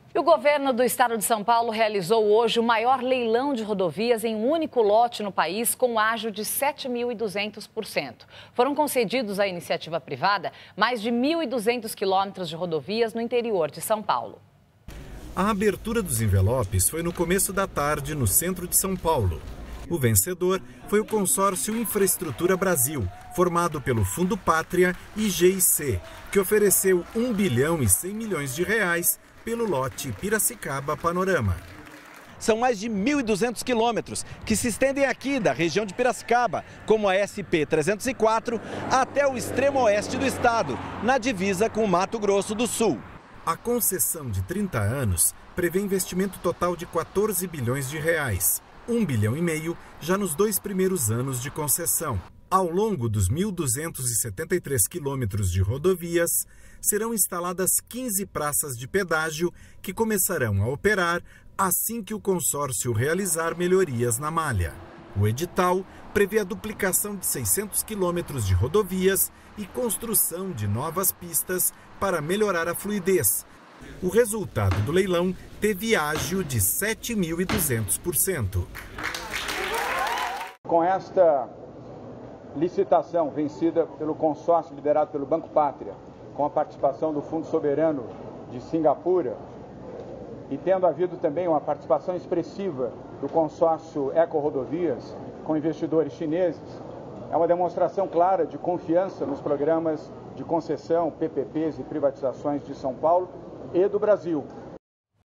E o governo do estado de São Paulo realizou hoje o maior leilão de rodovias em um único lote no país, com um ágio de 7.200%. Foram concedidos à iniciativa privada mais de 1.200 quilômetros de rodovias no interior de São Paulo. A abertura dos envelopes foi no começo da tarde no centro de São Paulo. O vencedor foi o consórcio Infraestrutura Brasil, formado pelo Fundo Pátria e GIC, que ofereceu R$ 1 bilhão e 100 milhões de reais pelo lote Piracicaba Panorama. São mais de 1.200 quilômetros que se estendem aqui da região de Piracicaba, como a SP-304, até o extremo oeste do estado, na divisa com o Mato Grosso do Sul. A concessão de 30 anos prevê investimento total de 14 bilhões de reais, 1 bilhão e meio já nos 2 primeiros anos de concessão. Ao longo dos 1.273 quilômetros de rodovias, serão instaladas 15 praças de pedágio que começarão a operar assim que o consórcio realizar melhorias na malha. O edital prevê a duplicação de 600 quilômetros de rodovias e construção de novas pistas para melhorar a fluidez. O resultado do leilão teve ágio de 7.200%. Com esta licitação vencida pelo consórcio liderado pelo Banco Pátria, com a participação do Fundo Soberano de Singapura, e tendo havido também uma participação expressiva do consórcio Eco-Rodovias, com investidores chineses, é uma demonstração clara de confiança nos programas de concessão, PPPs e privatizações de São Paulo e do Brasil.